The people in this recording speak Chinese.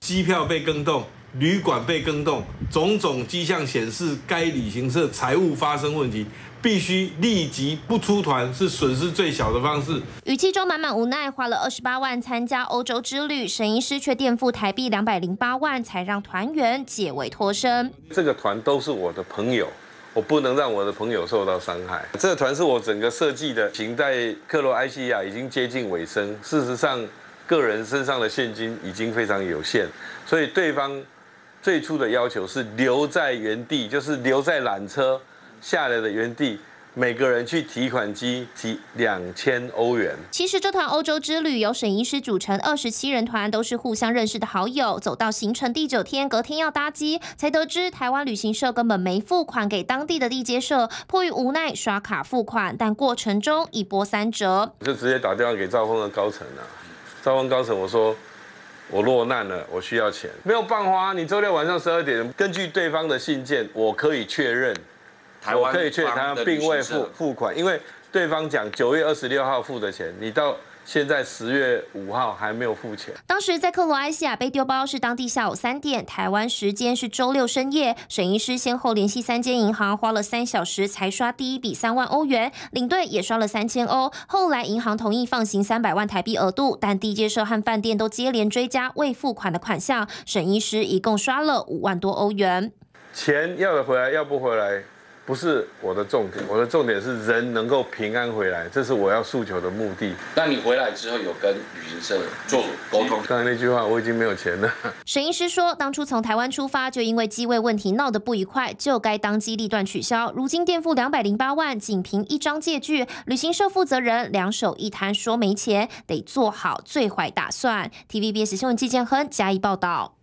机票被更动、旅馆被更动，种种迹象显示该旅行社财务发生问题。 必须立即不出团，是损失最小的方式。 语气中满满无奈，花了28万参加欧洲之旅，沈医师却垫付台币208万，才让团员解围脱身。 这个团都是我的朋友，我不能让我的朋友受到伤害。这个团是我整个设计的，行在克罗埃西亚已经接近尾声。事实上，个人身上的现金已经非常有限，所以对方最初的要求是留在原地，就是留在缆车。 下来的原地，每个人去提款机提2000欧元。 其实这团欧洲之旅由沈医师组成27人团，都是互相认识的好友。走到行程第9天，隔天要搭机，才得知台湾旅行社根本没付款给当地的地接社，迫于无奈刷卡付款，但过程中一波3折。 就直接打电话给兆丰的高层啊，兆丰高层我说。 我落难了，我需要钱，没有办法。你周六晚上12点，根据对方的信件，我可以确认，我可以确认台湾并未付款，因为对方讲9月26号付的钱，你到现在10月5号还没有付钱。 当时在克罗埃西亚被丢包是当地下午3点，台湾时间是周6深夜。沈医师先后联系3间银行，花了3小时才刷第一笔3万欧元，领队也刷了3000欧。后来银行同意放行300万台币额度，但地接社和饭店都接连追加未付款的款项，沈医师一共刷了5万多欧元。 钱要得回来，要不回来。 不是我的重点，我的重点是人能够平安回来，这是我要诉求的目的。 那你回来之后有跟旅行社做沟通？ 刚才那句话，我已经没有钱了。 沈医师说，当初从台湾出发，就因为机位问题闹得不愉快，就该当机立断取消。如今垫付208万，仅凭一张借据，旅行社负责人两手一摊说没钱，得做好最坏打算。TVBS 新闻季建亨加以报道。